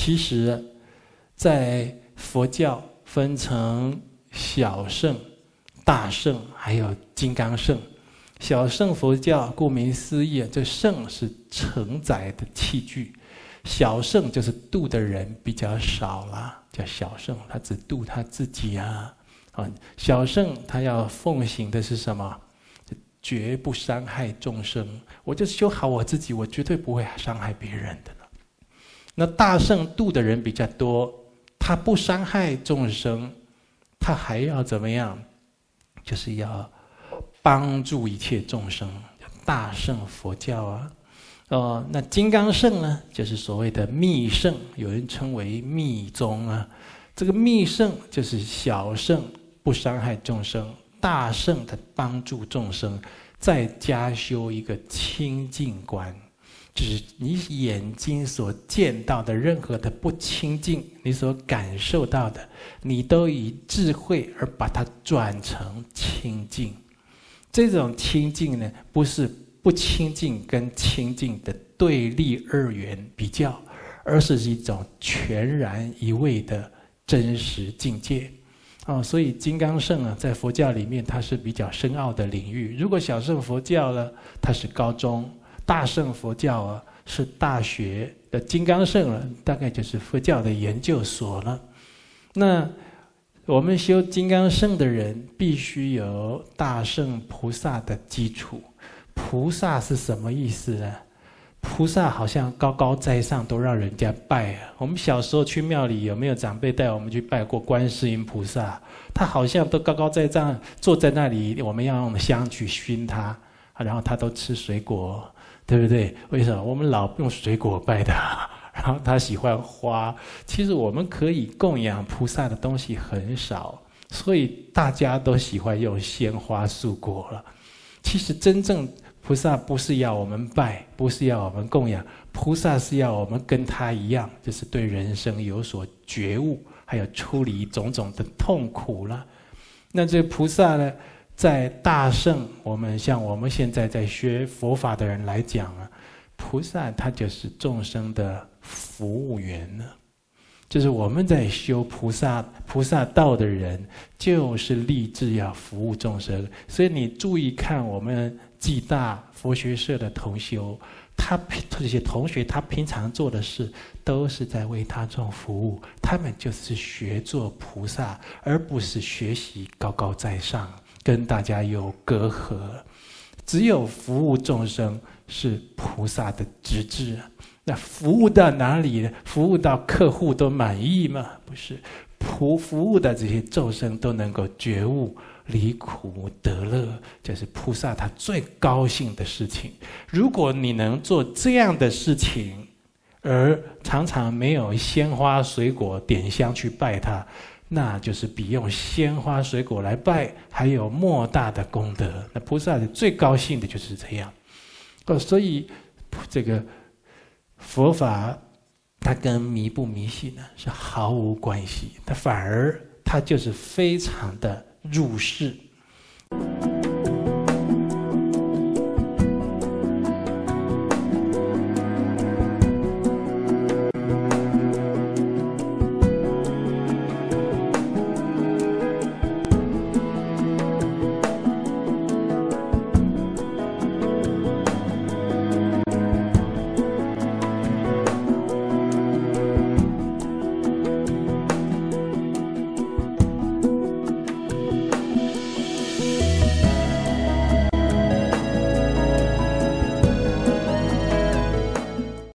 其实，在佛教分成小乘、大乘，还有金刚乘。小乘佛教顾名思义，这乘是承载的器具，小乘就是度的人比较少啦，叫小乘，他只度他自己啊。小乘他要奉行的是什么？绝不伤害众生。我就修好我自己，我绝对不会伤害别人的了。那大乘度的人比较多，他不伤害众生，他还要怎么样？就是要帮助一切众生，大乘佛教啊。那金刚乘呢，就是所谓的密乘，有人称为密宗啊。这个密乘就是小乘不伤害众生，大乘的帮助众生，再加修一个清净观，就是你眼睛所见到的任何的不清净，你所感受到的，你都以智慧而把它转成清净。这种清净呢，不是不清净跟清净的对立二元比较，而是一种全然一味的真实境界。所以金刚乘啊，在佛教里面它是比较深奥的领域。如果小乘佛教呢，它是高中；大乘佛教啊是大学的，金刚乘了，大概就是佛教的研究所了。那我们修金刚乘的人，必须有大乘菩萨的基础。菩萨是什么意思呢？菩萨好像高高在上，都让人家拜啊。我们小时候去庙里，有没有长辈带我们去拜过观世音菩萨？他好像都高高在上，坐在那里，我们要用香去熏他，然后他都吃水果，对不对？为什么？我们老用水果拜他，然后他喜欢花。其实我们可以供养菩萨的东西很少，所以大家都喜欢用鲜花素果了。其实真正菩萨不是要我们拜，不是要我们供养，菩萨是要我们跟他一样，就是对人生有所觉悟，还有处理种种的痛苦了。那这菩萨呢，在大乘，我们现在在学佛法的人来讲啊，菩萨他就是众生的服务员呢。就是我们在修菩萨道的人，就是立志要服务众生。所以你注意看我们暨大佛学社的同修，这些同学他平常做的事，都是在为他众服务。他们就是学做菩萨，而不是学习高高在上，跟大家有隔阂。只有服务众生是菩萨的职志。那服务到哪里呢？服务到客户都满意吗？不是，服务的这些众生都能够觉悟、离苦得乐，这是菩萨他最高兴的事情。如果你能做这样的事情，而常常没有鲜花水果点香去拜他，那就是比用鲜花水果来拜还有莫大的功德。那菩萨最高兴的就是这样。所以这个佛法它跟迷不迷信呢是毫无关系，它反而它就是非常的入世。